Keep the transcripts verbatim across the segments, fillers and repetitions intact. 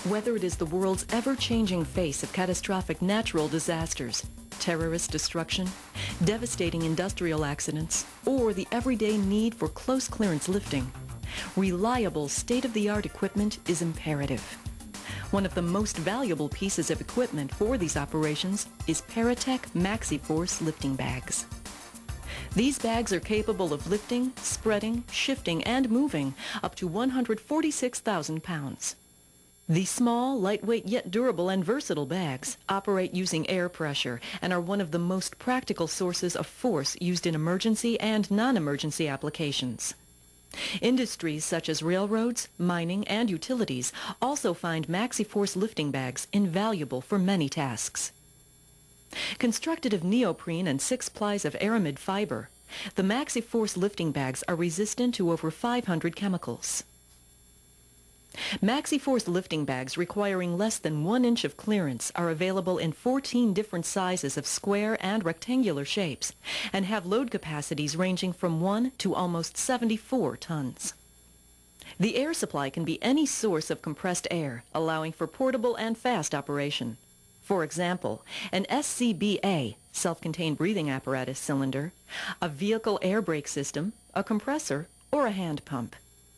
Whether it is the world's ever-changing face of catastrophic natural disasters, terrorist destruction, devastating industrial accidents, or the everyday need for close clearance lifting, reliable state-of-the-art equipment is imperative. One of the most valuable pieces of equipment for these operations is PARATECH MAXIFORCE lifting bags. These bags are capable of lifting, spreading, shifting, and moving up to one hundred forty-six thousand pounds. These small, lightweight, yet durable and versatile bags operate using air pressure and are one of the most practical sources of force used in emergency and non-emergency applications. Industries such as railroads, mining, and utilities also find MaxiForce lifting bags invaluable for many tasks. Constructed of neoprene and six plies of aramid fiber, the MaxiForce lifting bags are resistant to over five hundred chemicals. MaxiForce lifting bags requiring less than one inch of clearance are available in fourteen different sizes of square and rectangular shapes and have load capacities ranging from one to almost seventy-four tons. The air supply can be any source of compressed air, allowing for portable and fast operation. For example, an S C B A, self-contained breathing apparatus cylinder, a vehicle air brake system, a compressor, or a hand pump.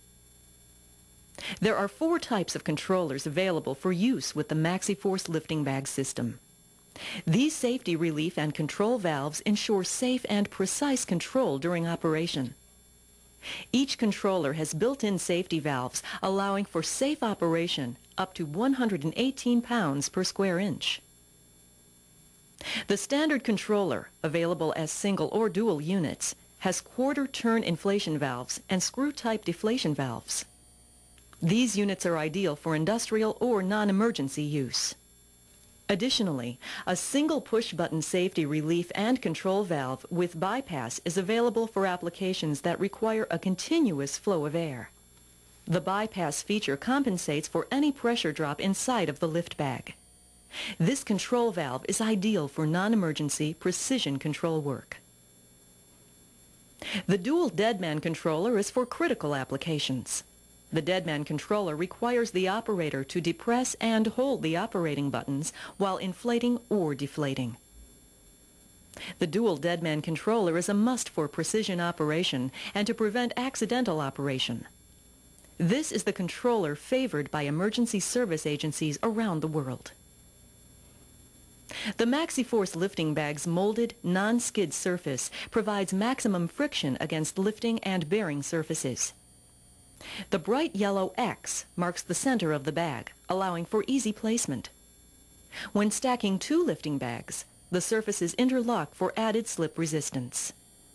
There are four types of controllers available for use with the MaxiForce lifting bag system. These safety relief and control valves ensure safe and precise control during operation. Each controller has built-in safety valves allowing for safe operation up to one hundred eighteen pounds per square inch. The standard controller, available as single or dual units, has quarter-turn inflation valves and screw-type deflation valves. These units are ideal for industrial or non-emergency use. Additionally, a single push-button safety relief and control valve with bypass is available for applications that require a continuous flow of air. The bypass feature compensates for any pressure drop inside of the lift bag. This control valve is ideal for non-emergency precision control work. The dual deadman controller is for critical applications. The deadman controller requires the operator to depress and hold the operating buttons while inflating or deflating. The dual deadman controller is a must for precision operation and to prevent accidental operation. This is the controller favored by emergency service agencies around the world. The MaxiForce lifting bag's molded, non-skid surface provides maximum friction against lifting and bearing surfaces. The bright yellow X marks the center of the bag, allowing for easy placement. When stacking two lifting bags, the surfaces interlock for added slip resistance.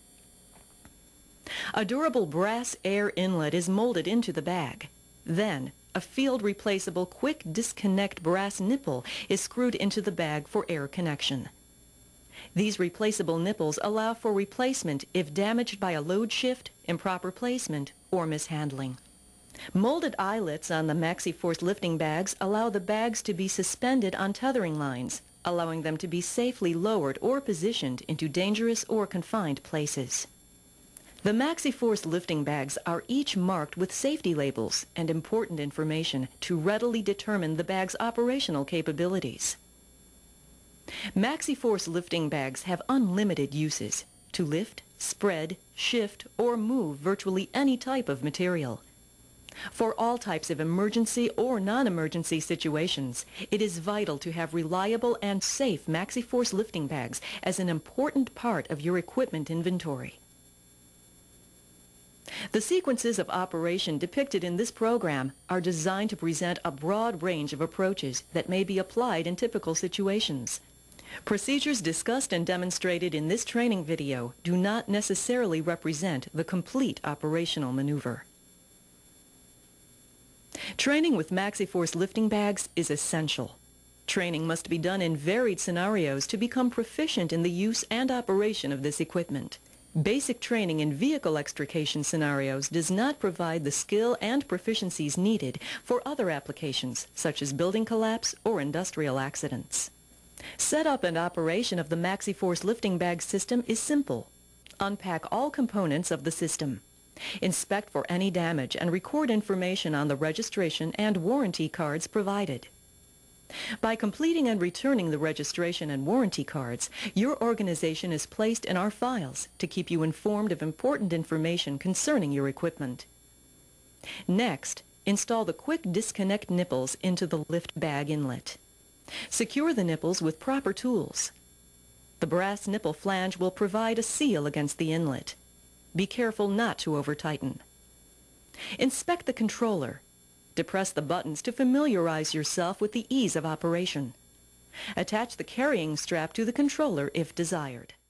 A durable brass air inlet is molded into the bag. Then, a field-replaceable quick disconnect brass nipple is screwed into the bag for air connection. These replaceable nipples allow for replacement if damaged by a load shift, improper placement, or mishandling. Molded eyelets on the MaxiForce lifting bags allow the bags to be suspended on tethering lines, allowing them to be safely lowered or positioned into dangerous or confined places. The MaxiForce lifting bags are each marked with safety labels and important information to readily determine the bag's operational capabilities. MaxiForce lifting bags have unlimited uses to lift, spread, shift, or move virtually any type of material. For all types of emergency or non-emergency situations, it is vital to have reliable and safe MaxiForce lifting bags as an important part of your equipment inventory. The sequences of operation depicted in this program are designed to present a broad range of approaches that may be applied in typical situations. Procedures discussed and demonstrated in this training video do not necessarily represent the complete operational maneuver. Training with MaxiForce lifting bags is essential. Training must be done in varied scenarios to become proficient in the use and operation of this equipment. Basic training in vehicle extrication scenarios does not provide the skill and proficiencies needed for other applications such as building collapse or industrial accidents. Setup and operation of the MaxiForce lifting bag system is simple. Unpack all components of the system. Inspect for any damage and record information on the registration and warranty cards provided. By completing and returning the registration and warranty cards, your organization is placed in our files to keep you informed of important information concerning your equipment. Next, install the quick disconnect nipples into the lift bag inlet. Secure the nipples with proper tools. The brass nipple flange will provide a seal against the inlet. Be careful not to over-tighten. Inspect the controller. Depress the buttons to familiarize yourself with the ease of operation. Attach the carrying strap to the controller if desired.